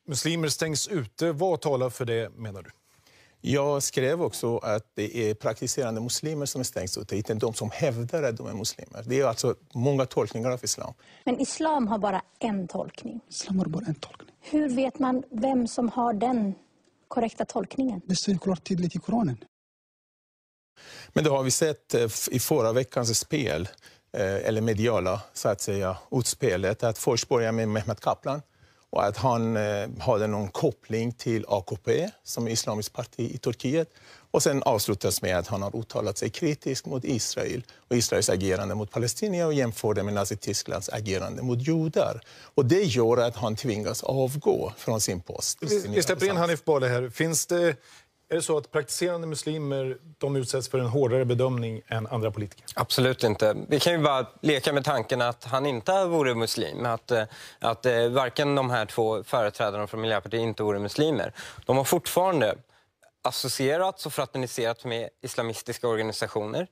muslimer stängs ute. Vad talar för det, menar du? Jag skrev också att det är praktiserande muslimer som stängs ute, inte de som hävdar att de är muslimer. Det är alltså många tolkningar av islam. Men islam har bara en tolkning. Islam har bara en tolkning. Hur vet man vem som har den korrekta tolkningen? Det står klart tydligt i Koranen. Men det har vi sett i förra veckans spel, eller mediala så att säga, utspelet, att först börjar med Mehmet Kaplan och att han hade någon koppling till AKP som är islamiskt parti i Turkiet. Och sen avslutas med att han har uttalat sig kritiskt mot Israel och Israels agerande mot palestinier och jämför det med Nazitysklands agerande mot judar. Och det gör att han tvingas avgå från sin post. Vi släpper in Hanif Bali här. Är det så att praktiserande muslimer de utsätts för en hårdare bedömning än andra politiker? Absolut inte. Vi kan ju bara leka med tanken att han inte vore muslim. Att varken de här två företrädarna från Miljöpartiet inte vore muslimer. De har fortfarande associerats och fraterniserats med islamistiska organisationer.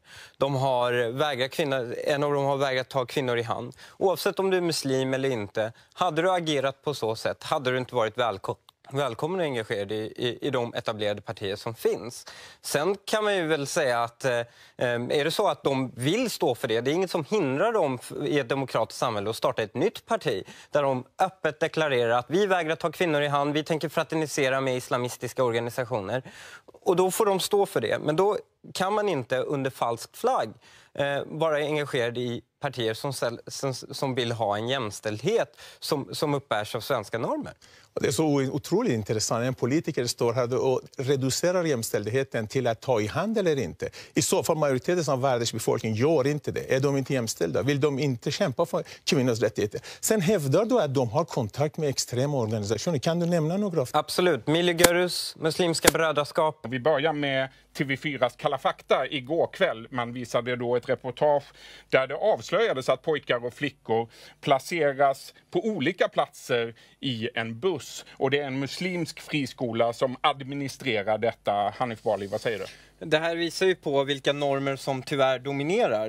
En av dem har vägrat ta kvinnor i hand. Oavsett om du är muslim eller inte, hade du agerat på så sätt hade du inte varit välkommen och engagerad i de etablerade partier som finns. Sen kan man ju väl säga att är det så att de vill stå för det, det är inget som hindrar dem i ett demokratiskt samhälle att starta ett nytt parti där de öppet deklarerar att vi vägrar ta kvinnor i hand, vi tänker fraternisera med islamistiska organisationer. Och då får de stå för det. Men då kan man inte under falsk flagg vara engagerad i partier som vill ha en jämställdhet som uppbärs av svenska normer. Och det är så otroligt intressant. En politiker står här och reducerar jämställdheten till att ta i hand eller inte. I så fall majoriteten av världens befolkning gör inte det. Är de inte jämställda? Vill de inte kämpa för kvinnors rättigheter? Sen hävdar du att de har kontakt med extrema organisationer. Kan du nämna några? Absolut. Millî Görüs, Muslimska brödraskap. Vi börjar med TV4s Kalla fakta igår kväll. Man visade då ett reportage där det avslöjades att pojkar och flickor placeras på olika platser i en buss. Och det är en muslimsk friskola som administrerar detta. Hanif Bali, vad säger du? Det här visar ju på vilka normer som tyvärr dominerar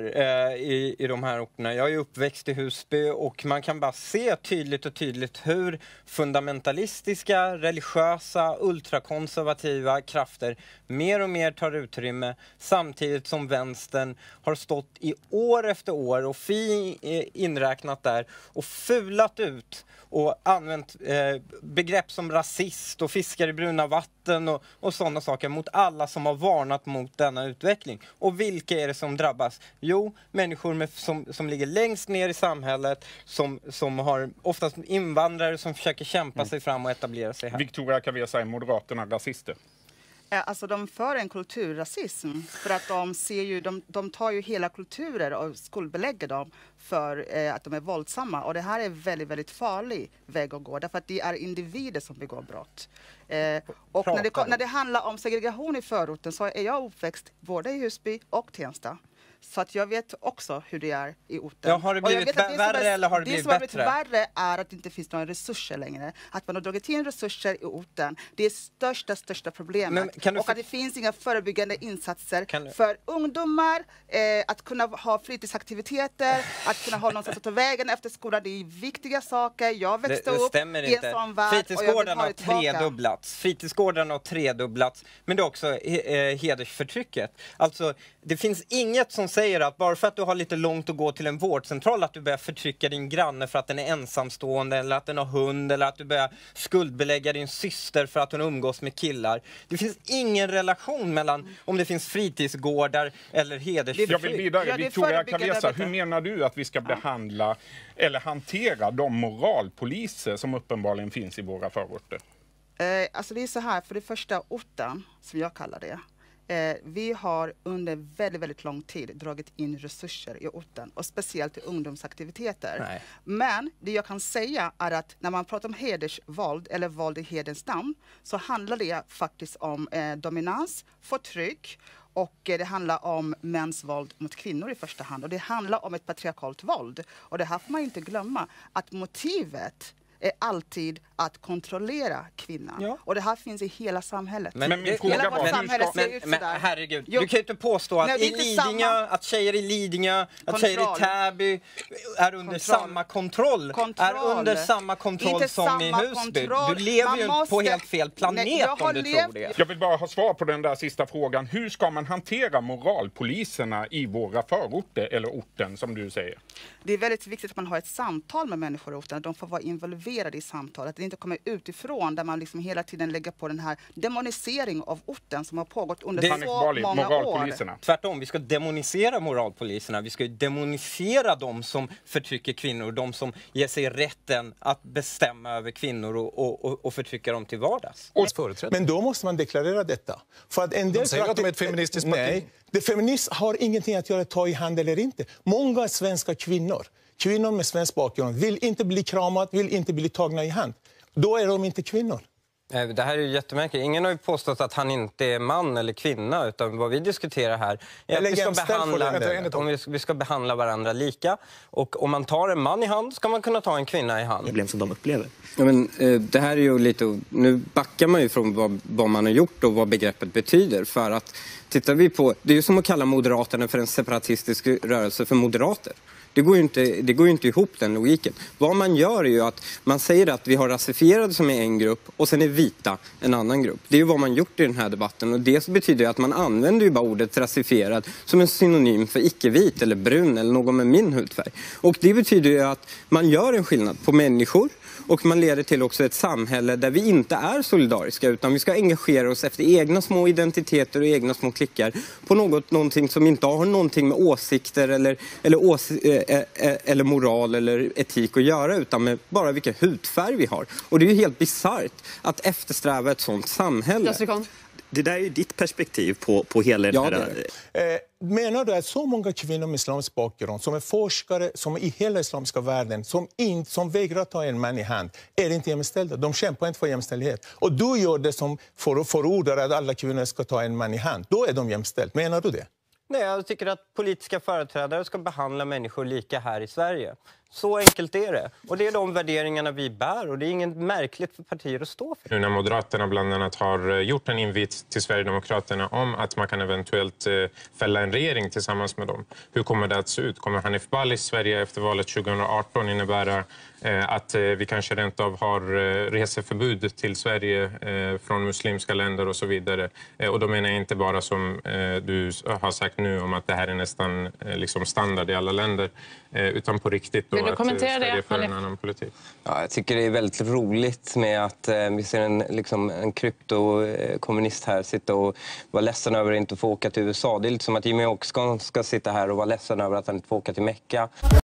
i de här orterna. Jag är uppväxt i Husby och man kan bara se tydligt hur fundamentalistiska, religiösa, ultrakonservativa krafter mer och mer tar utrymme samtidigt som vänstern har stått i år efter år och inräknat där och fulat ut och använt begrepp som rasist och fiskar i bruna vatten och sådana saker mot alla som har varnat mot denna utveckling. Och vilka är det som drabbas? Jo, människor som ligger längst ner i samhället, som har oftast invandrare som försöker kämpa sig fram och etablera sig här. Victoria Kavesa, Moderaterna rasister. Alltså de för en kulturrasism för att de ser ju, de tar ju hela kulturer och skuldbelägger dem för att de är våldsamma. Och det här är väldigt, väldigt farlig väg att gå därför att det är individer som begår brott. Och när det handlar om segregation i förorten så är jag uppväxt både i Husby och Tensta. Så att jag vet också hur det är i orten. Ja, har det blivit värre eller har det blivit bättre? Det som har blivit värre är att det inte finns några resurser längre. Att man har dragit in resurser i orten. Det är största problemet. Och att det finns inga förebyggande insatser för ungdomar. Att kunna ha fritidsaktiviteter. Att kunna ha någonstans att ta vägen efter skolan. Det är viktiga saker. Jag växte upp i en sån värld. Fritidsgårdarna har tredubblats. Men det är också hedersförtrycket. Alltså, det finns inget som säger att bara för att du har lite långt att gå till en vårdcentral att du börjar förtrycka din granne för att den är ensamstående eller att den har hund eller att du börjar skuldbelägga din syster för att hon umgås med killar. Det finns ingen relation mellan om det finns fritidsgårdar eller hedersförtryck. Jag vill vidare. Victoria Kavesa, hur menar du att vi ska behandla eller hantera de moralpoliser som uppenbarligen finns i våra förorter? Alltså det är så här, för det första orten som jag kallar det. Vi har under väldigt, väldigt lång tid dragit in resurser i orten och speciellt i ungdomsaktiviteter. Nej. Men det jag kan säga är att när man pratar om hedersvåld eller våld i hederns namn så handlar det faktiskt om dominans, förtryck och det handlar om mäns våld mot kvinnor i första hand. Och det handlar om ett patriarkalt våld. Och det här får man inte glömma att motivet är alltid att kontrollera kvinnan. Ja. Och det här finns i hela samhället. Men min fråga var... Men herregud, du kan ju inte påstå att, att tjejer i Lidingö, att tjejer i Täby är under samma kontroll. Är under samma kontroll som i Husby. Du lever ju på helt fel planet om du tror det. Jag vill bara ha svar på den där sista frågan. Hur ska man hantera moralpoliserna i våra förorter, eller orten som du säger? Det är väldigt viktigt att man har ett samtal med människor i orten. De får vara involverade i samtalet. Att det inte kommer utifrån där man liksom hela tiden lägger på den här demonisering av orten som har pågått under så många år. Tvärtom, vi ska demonisera moralpoliserna. Vi ska demonisera de som förtrycker kvinnor. De som ger sig rätten att bestämma över kvinnor och förtrycka dem till vardags. Men då måste man deklarera detta. För att en del säger att de är ett feministiskt parti. Nej, det feminist har ingenting att göra ta i hand eller inte. Många svenska kvinnor med svensk bakgrund vill inte bli kramad, vill inte bli tagna i hand. Då är de inte kvinnor. Det här är ju jättemärkligt. Ingen har ju påstått att han inte är man eller kvinna, utan vad vi diskuterar här är att vi ska behandla varandra lika. Och om man tar en man i hand ska man kunna ta en kvinna i hand. Problem som de upplever. Ja, men, det här är ju lite... Nu backar man ju från vad man har gjort och vad begreppet betyder. För att tittar vi på... Det är ju som att kalla Moderaterna för en separatistisk rörelse för moderater. Det går ju inte ihop, den logiken. Vad man gör är ju att man säger att vi har rasifierade som är en grupp och sen är vita en annan grupp. Det är ju vad man gjort i den här debatten, och det betyder att man använder ju bara ordet rasifierad som en synonym för icke-vit eller brun eller någon med min hudfärg. Och det betyder ju att man gör en skillnad på människor, och man leder till också ett samhälle där vi inte är solidariska, utan vi ska engagera oss efter egna små identiteter och egna små klickar på någonting som inte har någonting med åsikter eller moral eller etik att göra, utan med bara vilken hudfärg vi har. Och det är ju helt bizarrt att eftersträva ett sånt samhälle. Det där är ju ditt perspektiv på hela det här. Menar du att så många kvinnor med islamisk bakgrund som är forskare, som är i hela islamiska världen, som vägrar ta en man i hand, är inte jämställda? De kämpar inte för jämställdhet. Och du gör det som förordar att alla kvinnor ska ta en man i hand. Då är de jämställda. Menar du det? Nej, jag tycker att politiska företrädare ska behandla människor lika här i Sverige. Så enkelt är det. Och det är de värderingarna vi bär, och det är inget märkligt för partier att stå för. Nu när Moderaterna bland annat har gjort en invit till Sverigedemokraterna om att man kan eventuellt fälla en regering tillsammans med dem. Hur kommer det att se ut? Kommer Hanif Balis Sverige efter valet 2018 innebära att vi kanske rent av har reseförbud till Sverige från muslimska länder och så vidare? Och då menar jag inte bara som du har sagt nu om att det här är nästan liksom standard i alla länder, utan på riktigt då att Sverige för en annan politik. Ja, jag tycker det är väldigt roligt med att vi ser en kryptokommunist här sitta och vara ledsen över att inte få åka till USA. Det är lite som att Jimmy Åkesson ska sitta här och vara ledsen över att han inte får åka till Mecka.